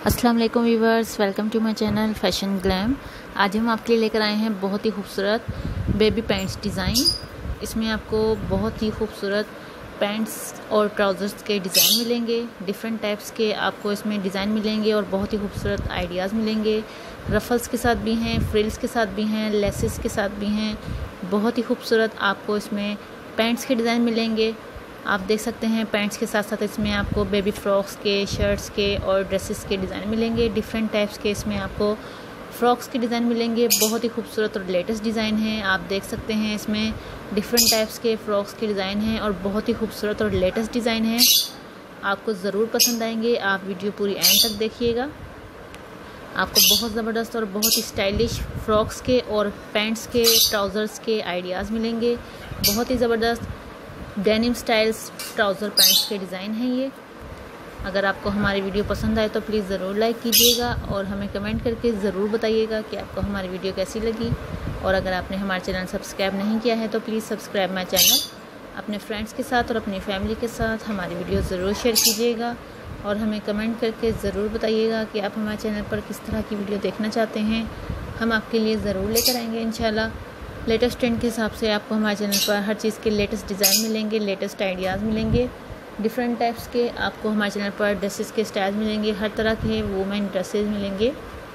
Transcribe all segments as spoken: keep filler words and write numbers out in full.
अस्सलाम वालेकुम viewers, welcome to my channel Fashion Glam. आज हम आपके लिए लेकर आए हैं बहुत ही खूबसूरत बेबी पैंट्स डिज़ाइन। इसमें आपको बहुत ही खूबसूरत पैंट्स और ट्राउज़र्स के डिज़ाइन मिलेंगे। डिफरेंट टाइप्स के आपको इसमें डिज़ाइन मिलेंगे और बहुत ही खूबसूरत आइडियाज़ मिलेंगे। रफल्स के साथ भी हैं, फ्रिल्स के साथ भी हैं, लेसेस के साथ भी हैं। बहुत ही खूबसूरत आपको इसमें पैंट्स के डिज़ाइन मिलेंगे। आप देख सकते हैं पैंट्स के साथ साथ इसमें आपको बेबी फ्रॉक्स के, शर्ट्स के और ड्रेसेस के डिज़ाइन मिलेंगे। डिफरेंट टाइप्स के इसमें आपको फ्रॉक्स के डिज़ाइन मिलेंगे। बहुत ही खूबसूरत और लेटेस्ट डिज़ाइन है। आप देख सकते हैं इसमें डिफरेंट टाइप्स के फ़्रॉक्स के डिज़ाइन हैं और बहुत ही खूबसूरत और लेटेस्ट डिज़ाइन है। आपको ज़रूर पसंद आएंगे। आप वीडियो पूरी एंड तक देखिएगा। आपको बहुत ज़बरदस्त और बहुत ही स्टाइलिश फ्रॉक्स के और पैंट्स के, ट्राउज़र्स के आइडियाज़ मिलेंगे। बहुत ही ज़बरदस्त डेनिम स्टाइल्स ट्राउज़र पैंट्स के डिज़ाइन हैं ये। अगर आपको हमारी वीडियो पसंद आए तो प्लीज़ ज़रूर लाइक कीजिएगा और हमें कमेंट करके ज़रूर बताइएगा कि आपको हमारी वीडियो कैसी लगी। और अगर आपने हमारा चैनल सब्सक्राइब नहीं किया है तो प्लीज़ सब्सक्राइब माई चैनल। अपने फ्रेंड्स के साथ और अपनी फैमिली के साथ हमारी वीडियो ज़रूर शेयर कीजिएगा और हमें कमेंट करके ज़रूर बताइएगा कि आप हमारे चैनल पर किस तरह की वीडियो देखना चाहते हैं। हम आपके लिए ज़रूर लेकर आएंगे इंशाल्लाह। लेटेस्ट ट्रेंड के हिसाब से आपको हमारे चैनल पर हर चीज़ के लेटेस्ट डिज़ाइन मिलेंगे, लेटेस्ट आइडियाज़ मिलेंगे। डिफरेंट टाइप्स के आपको हमारे चैनल पर ड्रेसेस के स्टाइल मिलेंगे। हर तरह के वुमेन ड्रेसेस मिलेंगे,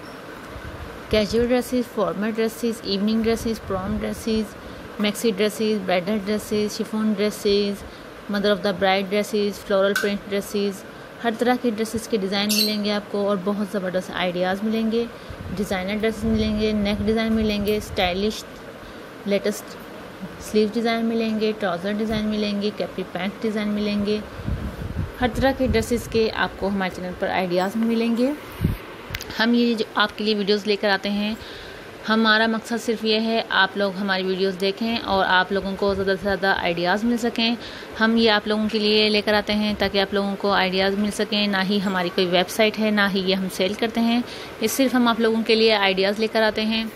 casual dresses, formal dresses, evening dresses, prom dresses, maxi dresses, bridal dresses, chiffon dresses, mother of the bride dresses, floral print dresses. हर तरह के ड्रेसेस के डिज़ाइन मिलेंगे आपको और बहुत ज़बरदस्त आइडियाज़ मिलेंगे। डिज़ाइनर ड्रेसेस मिलेंगे, नेक डिज़ाइन मिलेंगे, स्टाइलिश लेटेस्ट स्लीव डिज़ाइन मिलेंगे, ट्राउज़र डिज़ाइन मिलेंगे, कैप्री पैंट डिज़ाइन मिलेंगे। हर तरह के ड्रेसेस के आपको हमारे चैनल पर आइडियाज़ मिलेंगे। हम ये जो आपके लिए वीडियोस लेकर आते हैं, हमारा मकसद सिर्फ ये है आप लोग हमारी वीडियोस देखें और आप लोगों को ज़्यादा से ज़्यादा आइडियाज़ मिल सकें। हम ये आप लोगों के लिए लेकर आते हैं ताकि आप लोगों को आइडियाज़ मिल सकें। ना ही हमारी कोई वेबसाइट है, ना ही ये हम सेल करते हैं। ये सिर्फ हम आप लोगों के लिए आइडियाज़ लेकर आते हैं।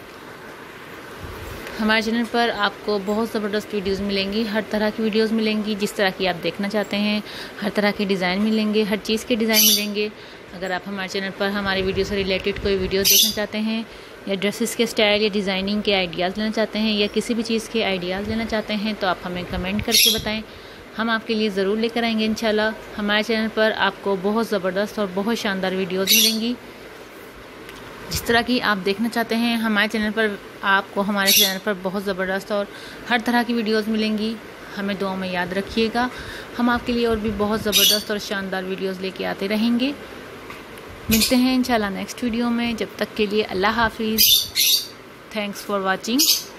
हमारे चैनल पर आपको बहुत ज़बरदस्त वीडियोस मिलेंगी। हर तरह की वीडियोस मिलेंगी जिस तरह की आप देखना चाहते हैं। हर तरह के डिज़ाइन मिलेंगे, हर चीज़ के डिज़ाइन मिलेंगे। अगर आप हमारे चैनल पर हमारी वीडियो से रिलेटेड कोई वीडियो देखना चाहते हैं या ड्रेसेस के स्टाइल या डिज़ाइनिंग के आइडियाज़ लेना चाहते हैं या किसी भी चीज़ के आइडियाज़ लेना चाहते हैं तो आप हमें कमेंट करके बताएं। हम आपके लिए ज़रूर लेकर आएंगे इंशाल्लाह। हमारे चैनल पर आपको बहुत ज़बरदस्त और बहुत शानदार वीडियोज़ मिलेंगी जिस तरह की आप देखना चाहते हैं। हमारे चैनल पर आपको हमारे चैनल पर बहुत ज़बरदस्त और हर तरह की वीडियोस मिलेंगी। हमें दुआ में याद रखिएगा। हम आपके लिए और भी बहुत ज़बरदस्त और शानदार वीडियोस लेके आते रहेंगे। मिलते हैं इंशाल्लाह नेक्स्ट वीडियो में। जब तक के लिए अल्लाह हाफिज़। Thanks for watching.